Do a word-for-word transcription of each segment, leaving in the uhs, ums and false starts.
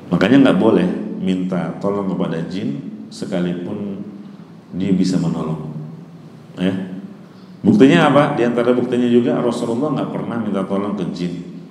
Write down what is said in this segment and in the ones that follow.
Makanya nggak boleh minta tolong kepada jin sekalipun dia bisa menolong. Ya. Buktinya apa? Di antara buktinya juga Rasulullah nggak pernah minta tolong ke jin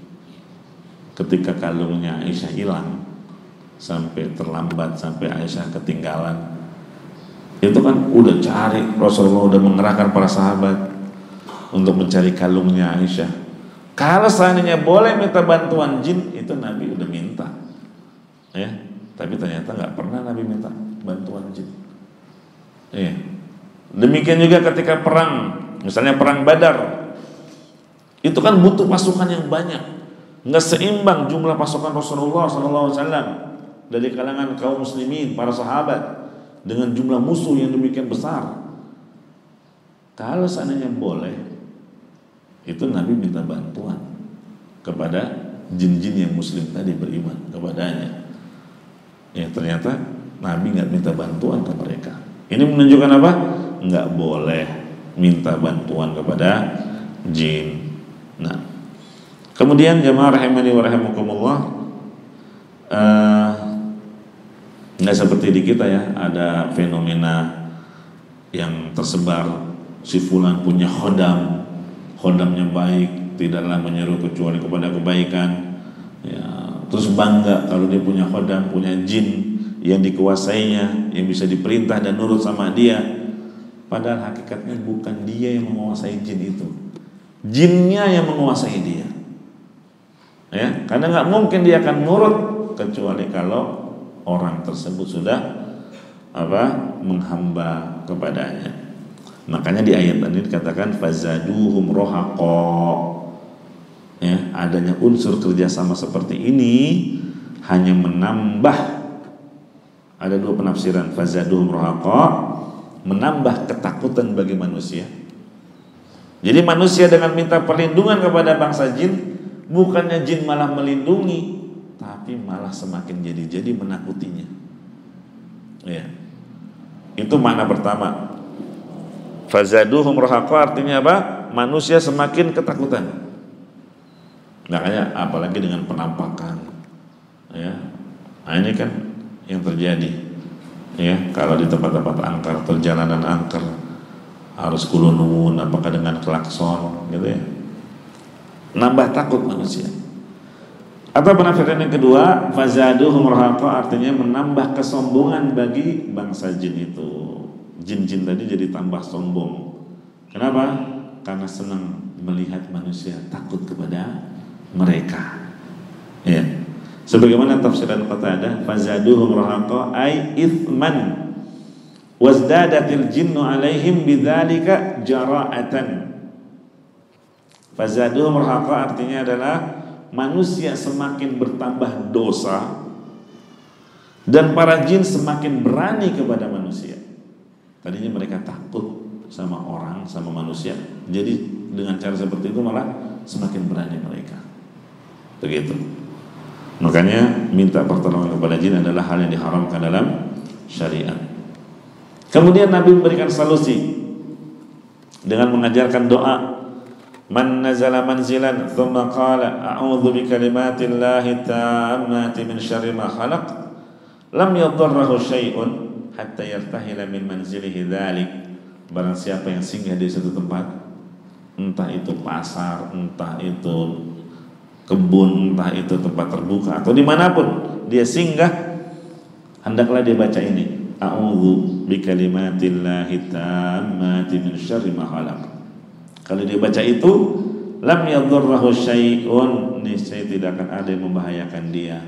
ketika kalungnya Aisyah hilang, sampai terlambat, sampai Aisyah ketinggalan. Itu kan udah cari, Rasulullah udah mengerahkan para sahabat untuk mencari kalungnya Aisyah. Kalau seandainya boleh minta bantuan jin, itu Nabi udah minta, ya. Tapi ternyata nggak pernah Nabi minta bantuan jin. Ya. Demikian juga ketika perang, misalnya perang Badar, itu kan butuh pasukan yang banyak, nggak seimbang jumlah pasukan Rasulullah shallallahu alaihi wasallam dari kalangan kaum muslimin, para sahabat, dengan jumlah musuh yang demikian besar. Kalau seandainya boleh, itu Nabi minta bantuan kepada jin-jin yang muslim tadi, beriman kepadanya. Ya, ternyata Nabi nggak minta bantuan ke mereka. Ini menunjukkan apa? Nggak boleh minta bantuan kepada jin. Nah, kemudian jamaah rahimani wa rahimakumullah, uh, nggak seperti di kita ya, ada fenomena yang tersebar, si fulan punya khodam, khodamnya baik, tidaklah menyeru kecuali kepada kebaikan, ya, terus bangga kalau dia punya khodam, punya jin yang dikuasainya, yang bisa diperintah dan nurut sama dia. Padahal hakikatnya bukan dia yang menguasai jin itu, jinnya yang menguasai dia. Ya, karena nggak mungkin dia akan nurut kecuali kalau orang tersebut sudah apa menghamba kepadanya. Makanya di ayat ini dikatakan fazaduhum rohaqa. Ya, adanya unsur kerjasama seperti ini hanya menambah. Ada dua penafsiran, fazaduhum rohaqa, menambah ketakutan bagi manusia. Jadi manusia dengan minta perlindungan kepada bangsa jin, bukannya jin malah melindungi, tapi malah semakin jadi-jadi menakutinya. Ya. Itu makna pertama. Fazaduhum rohaqa artinya apa? Manusia semakin ketakutan. Makanya apalagi dengan penampakan. Ya. Nah, ini kan yang terjadi. Ya, kalau di tempat-tempat angker, perjalanan angker harus kulunun, apakah dengan klakson, gitu ya. Nambah takut manusia. Atau penafsiran yang kedua, fazaduhum rahaqa artinya menambah kesombongan bagi bangsa jin itu. Jin-jin tadi jadi tambah sombong. Kenapa? Karena senang melihat manusia takut kepada mereka. Ya. Sebagaimana tafsiran Qatadah, fazaduhum rahaqa ay ithman wazdadatil jinnu alaihim bidzalika jara'atan. Fazaduhum rahaqa artinya adalah manusia semakin bertambah dosa dan para jin semakin berani kepada manusia. Tadinya mereka takut sama orang, sama manusia, jadi dengan cara seperti itu malah semakin berani mereka. Begitu. Makanya minta pertolongan kepada jin adalah hal yang diharamkan dalam syariat. Kemudian Nabi memberikan solusi dengan mengajarkan doa. Man nazala manzilan thumma qala a'udzu bikalimatillahi tammati min syarri ma khalaq lam yadurruhu syai'un hatta yartahila min manzilihi dzalik. Barang siapa yang singgah di suatu tempat, entah itu pasar, entah itu kebun, entah itu tempat terbuka atau dimanapun dia singgah, hendaklah dia baca ini, a'udzu bikalimatillahi tammati min syarri ma khalaq. Kalau dia baca itu, lam yadurruhu syai'un, niscaya tidak akan ada yang membahayakan dia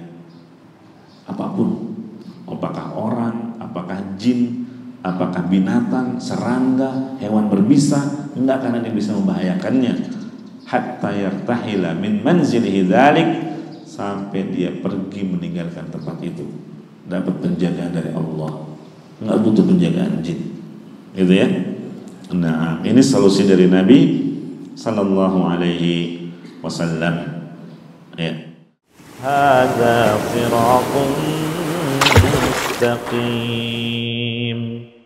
apapun, apakah orang, apakah jin, apakah binatang, serangga, hewan berbisa, tidak akan ada yang bisa membahayakannya. Hatta yartahila min manzilihi dzalik, sampai dia pergi meninggalkan tempat itu, dapat penjagaan dari Allah, nggak butuh penjagaan jin, gitu ya. Nah, ini solusi dari Nabi sallallahu alaihi wasallam. Ya. Hadza siratun mustaqim.